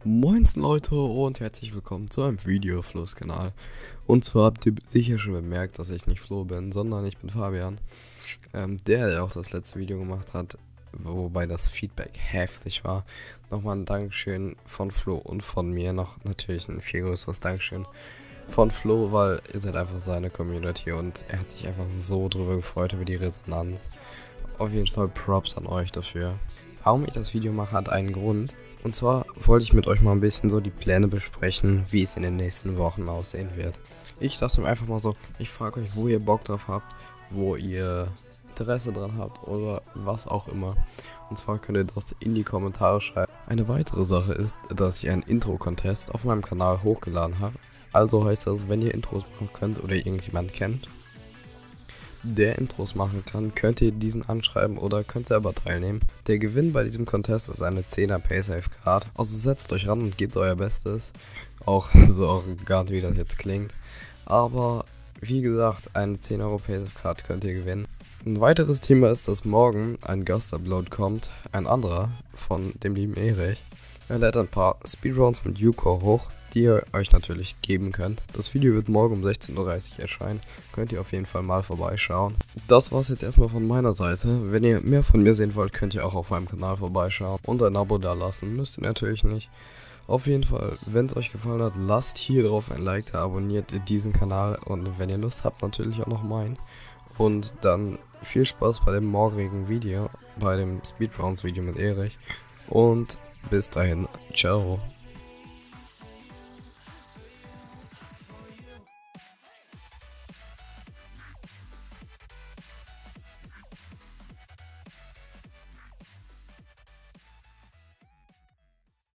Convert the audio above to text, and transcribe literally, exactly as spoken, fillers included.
Moinsen Leute und herzlich willkommen zu einem Video auf Flo's Kanal. Und zwar habt ihr sicher schon bemerkt, dass ich nicht Flo bin, sondern ich bin Fabian. Ähm, der, der auch das letzte Video gemacht hat, wobei das Feedback heftig war. Nochmal ein Dankeschön von Flo und von mir, noch natürlich ein viel größeres Dankeschön von Flo, weil ihr seid einfach seine Community und er hat sich einfach so drüber gefreut über die Resonanz. Auf jeden Fall Props an euch dafür. Warum ich das Video mache, hat einen Grund. Und zwar wollte ich mit euch mal ein bisschen so die Pläne besprechen, wie es in den nächsten Wochen aussehen wird. Ich dachte mir einfach mal so, ich frage euch, wo ihr Bock drauf habt, wo ihr Interesse dran habt oder was auch immer. Und zwar könnt ihr das in die Kommentare schreiben. Eine weitere Sache ist, dass ich einen Intro-Contest auf meinem Kanal hochgeladen habe. Also heißt das, wenn ihr Intros machen könnt oder irgendjemand kennt, der Intros machen kann, könnt ihr diesen anschreiben oder könnt selber teilnehmen. Der Gewinn bei diesem Contest ist eine zehner Paysafe Card. Also setzt euch ran und gebt euer Bestes. Auch so arrogant wie das jetzt klingt. Aber wie gesagt, eine zehn Euro Paysafe Card könnt ihr gewinnen. Ein weiteres Thema ist, dass morgen ein Gast-Upload kommt. Ein anderer von dem lieben Erich. Er lädt ein paar Speedruns mit Yuko hoch, die ihr euch natürlich geben könnt. Das Video wird morgen um sechzehn Uhr dreißig erscheinen. Könnt ihr auf jeden Fall mal vorbeischauen. Das war's jetzt erstmal von meiner Seite. Wenn ihr mehr von mir sehen wollt, könnt ihr auch auf meinem Kanal vorbeischauen und ein Abo da lassen. Müsst ihr natürlich nicht. Auf jeden Fall, wenn es euch gefallen hat, lasst hier drauf ein Like da, abonniert diesen Kanal und wenn ihr Lust habt, natürlich auch noch meinen. Und dann viel Spaß bei dem morgigen Video, bei dem Speedruns Video mit Erich. Und bis dahin, ciao.